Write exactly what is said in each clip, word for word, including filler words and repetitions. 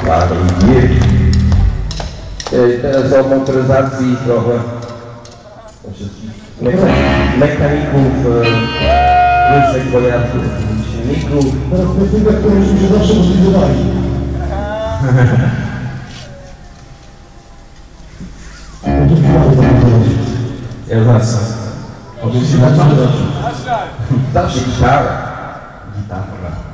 Teraz o motoryzacji trochę mechaników, różnych pojazdów, silników. Teraz piosenka, którą już się zawsze mobilizowali. Ja zawsze. Oczywiście na zawsze. Zawsze gitara. Gitara.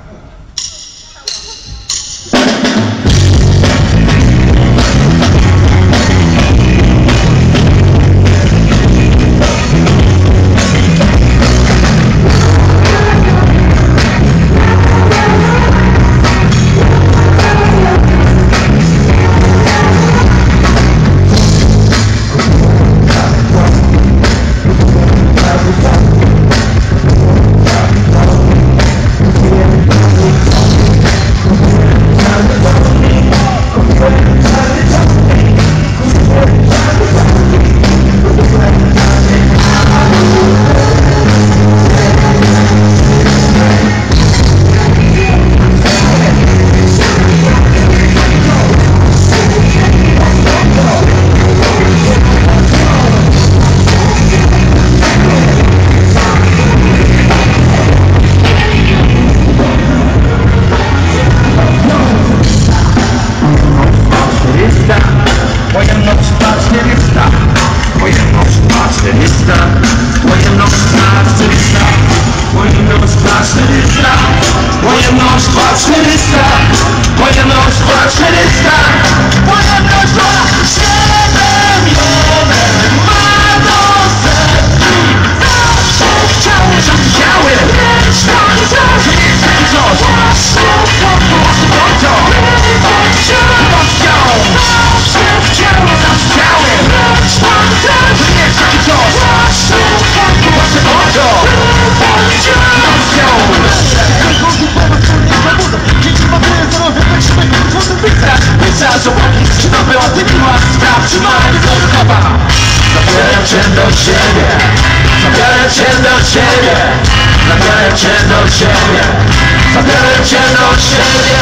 Zabiorę cię do siebie, zabiorę cię do siebie, zabiorę cię do siebie, zabiorę cię do siebie.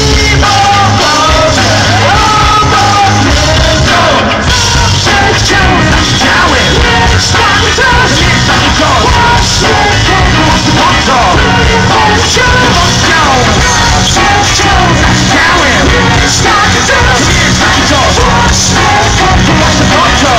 I Boże, obok niego, zawsze chciałem, zawsze chciałem, lecz taki czas, jest taki czas, właśnie kogoś mocno, Boże, mocno, zawsze chciałem, zawsze chciałem, lecz taki czas, jest taki czas, właśnie kogoś mocno.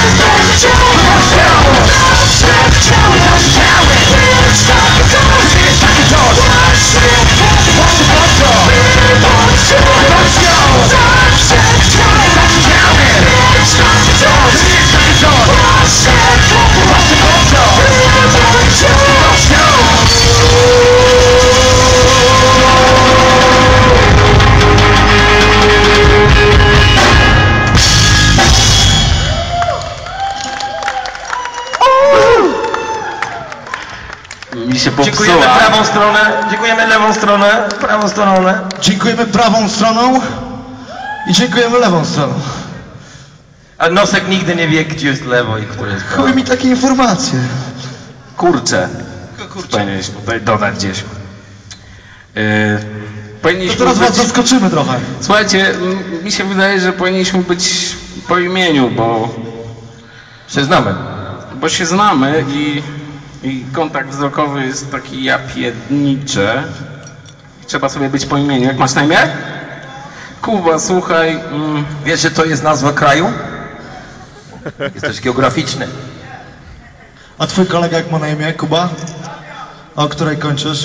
Dziękujemy prawą stronę, dziękujemy lewą stronę, prawą stronę. Dziękujemy prawą stroną i dziękujemy lewą stroną. A Nosek nigdy nie wie, gdzie jest lewo i które jest prawo. Chuj mi takie informacje. Kurczę. Kurczę. Powinieneś tutaj dodać gdzieś. Yy, To powinniśmy teraz was być... zaskoczymy trochę. Słuchajcie, m- mi się wydaje, że powinniśmy być po imieniu, bo, Się znamy. bo się znamy i, i kontakt wzrokowy jest taki japiedniczy. Trzeba sobie być po imieniu. Jak masz na imię? Kuba, słuchaj. Mm, Wiesz, że to jest nazwa kraju? Jest też geograficzny. A twój kolega jak ma na imię? Kuba? A o której kończysz?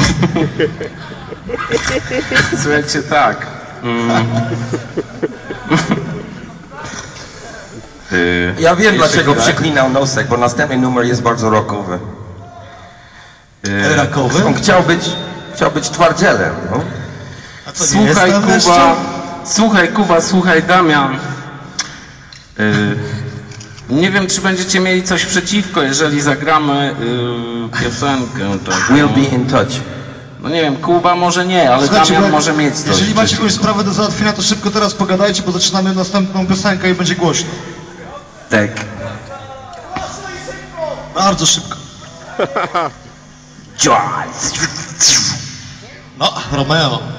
słuchajcie, tak. Mm. Yy, Ja wiem, jeszcze dlaczego chwilę. przeklinał Nosek, bo następny numer jest bardzo rockowy. Yy, Rakowy? On chciał być, chciał być twardzielem, no. A co, nie Słuchaj jest tam jeszcze? Kuba, słuchaj Kuba, słuchaj Damian. Yy, nie wiem, czy będziecie mieli coś przeciwko, jeżeli zagramy yy, piosenkę. Taką. We'll be in touch. No nie wiem, Kuba może nie, ale Słuchajcie, Damian bo może mieć coś Jeżeli macie jakąś przeciwko. sprawę do załatwienia, to szybko teraz pogadajcie, bo zaczynamy następną piosenkę i będzie głośno. Tak. Bardzo szybko. No, Romeo.